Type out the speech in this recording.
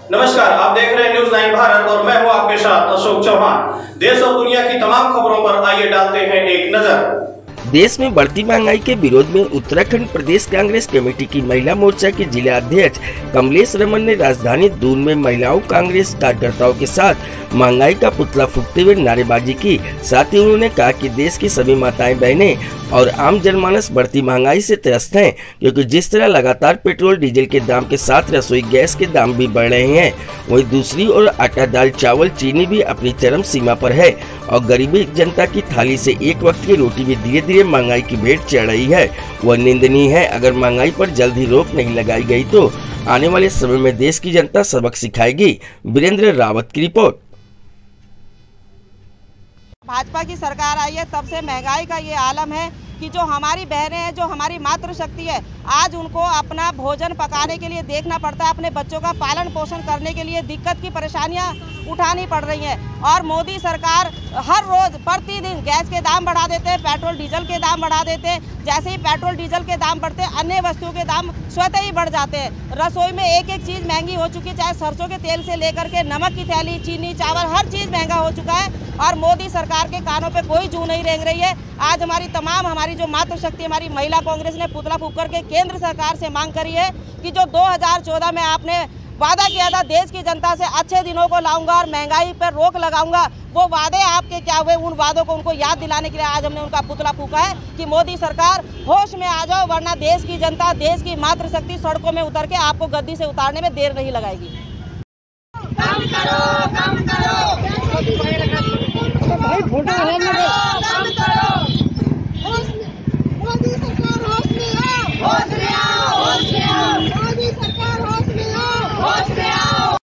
नमस्कार, आप देख रहे हैं न्यूज़ 9 भारत और मैं हूं आपके साथ अशोक चौहान। देश और दुनिया की तमाम खबरों पर आइए डालते हैं एक नजर। देश में बढ़ती महंगाई के विरोध में उत्तराखंड प्रदेश कांग्रेस कमेटी की महिला मोर्चा के जिला अध्यक्ष कमलेश रमन ने राजधानी दून में महिलाओं कांग्रेस कार्यकर्ताओं के साथ महंगाई का पुतला फूंकते हुए नारेबाजी की। साथ ही उन्होंने कहा कि देश की सभी माताएं बहनें और आम जनमानस बढ़ती महंगाई से त्रस्त हैं, क्योंकि जिस तरह लगातार पेट्रोल डीजल के दाम के साथ रसोई गैस के दाम भी बढ़ रहे हैं, वहीं दूसरी ओर आटा दाल चावल चीनी भी अपनी चरम सीमा पर है और गरीबी जनता की थाली से एक वक्त की रोटी भी धीरे धीरे महंगाई की भेंट चढ़ रही है। वह निंदनीय है। अगर महंगाई पर जल्द ही रोक नहीं लगाई गई तो आने वाले समय में देश की जनता सबक सिखाएगी। वीरेंद्र रावत की रिपोर्ट। भाजपा की सरकार आई है तब से महंगाई का ये आलम है कि जो हमारी बहनें हैं, जो हमारी मातृशक्ति है, आज उनको अपना भोजन पकाने के लिए देखना पड़ता है, अपने बच्चों का पालन पोषण करने के लिए दिक्कत की परेशानियां उठानी पड़ रही हैं। और मोदी सरकार हर रोज प्रतिदिन गैस के दाम बढ़ा देते हैं, पेट्रोल डीजल के दाम बढ़ा देते हैं। जैसे ही पेट्रोल डीजल के दाम बढ़ते हैं, अन्य वस्तुओं के दाम स्वतः ही बढ़ जाते हैं। रसोई में एक एक चीज़ महंगी हो चुकी है, चाहे सरसों के तेल से लेकर के नमक की थैली, चीनी, चावल, हर चीज़ महंगा हो चुका है। और मोदी सरकार के कानों पे कोई जू नहीं रेंग रही है। आज हमारी जो मातृशक्ति, हमारी महिला कांग्रेस ने पुतला फूंक करके केंद्र सरकार से मांग करी है कि जो 2014 में आपने वादा किया था देश की जनता से अच्छे दिनों को लाऊंगा और महंगाई पर रोक लगाऊंगा, वो वादे आपके क्या हुए, उन वादों को उनको याद दिलाने के लिए आज हमने उनका पुतला फूंका है कि मोदी सरकार होश में आ जाओ, वरना देश की जनता, देश की मातृशक्ति सड़कों में उतर के आपको गद्दी से उतारने में देर नहीं लगाएगी। कम करो, कम करो।